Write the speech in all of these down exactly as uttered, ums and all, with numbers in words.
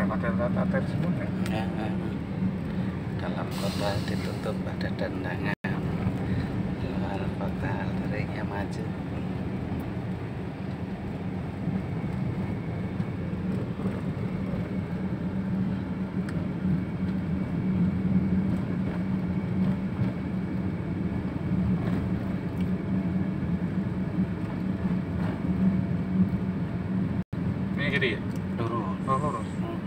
ya, pada tater semua ya. Ya, dalam kota ditutup pada tendangan, luar kota larinya maju. Ini kiri ya? Lurus. Oh, lurus.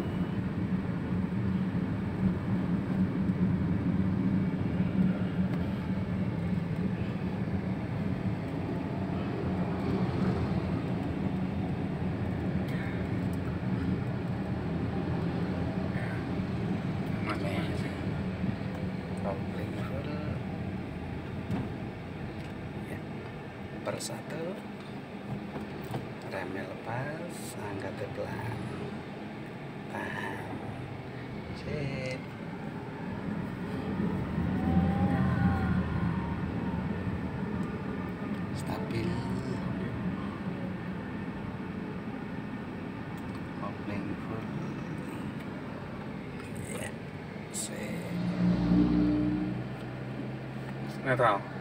Kopling full ya, per satu, remnya lepas, angkat pelan, tahan, sip, stabil, kopling full ya, sip. Netral.